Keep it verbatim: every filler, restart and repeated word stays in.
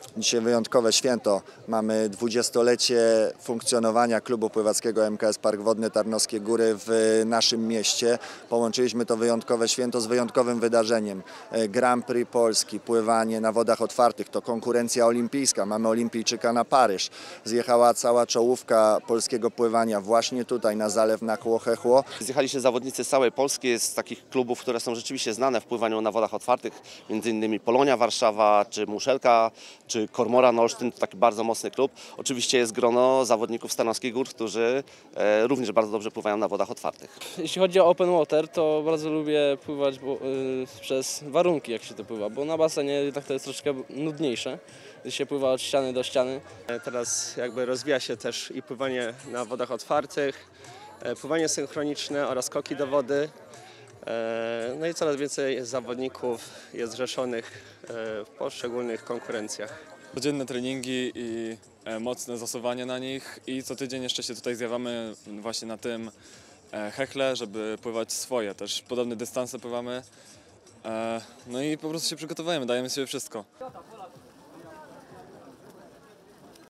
Dzisiaj wyjątkowe święto. Mamy dwudziestolecie funkcjonowania klubu pływackiego M K S Park Wodny Tarnowskie Góry w naszym mieście. Połączyliśmy to wyjątkowe święto z wyjątkowym wydarzeniem. Grand Prix Polski, pływanie na wodach otwartych, to konkurencja olimpijska. Mamy olimpijczyka na Paryż. Zjechała cała czołówka polskiego pływania właśnie tutaj na zalew na Chło-Chechło. Zjechali się zawodnicy z całej Polski, z takich klubów, które są rzeczywiście znane w pływaniu na wodach otwartych, między innymi Polonia Warszawa, czy Muszelka, czy Kormoran Olsztyn, to taki bardzo mocny klub. Oczywiście jest grono zawodników z Tarnowskich Gór, którzy e, również bardzo dobrze pływają na wodach otwartych. Jeśli chodzi o open water, to bardzo lubię pływać bo, y, przez warunki, jak się to pływa, bo na basenie jednak to jest troszkę nudniejsze, gdy się pływa od ściany do ściany. Teraz jakby rozwija się też i pływanie na wodach otwartych, pływanie synchroniczne oraz skoki do wody. No i coraz więcej zawodników jest zrzeszonych w poszczególnych konkurencjach. Codzienne treningi i mocne zasuwanie na nich i co tydzień jeszcze się tutaj zjawiamy właśnie na tym hechle, żeby pływać swoje. Też podobne dystanse pływamy. No i po prostu się przygotowujemy, dajemy sobie wszystko.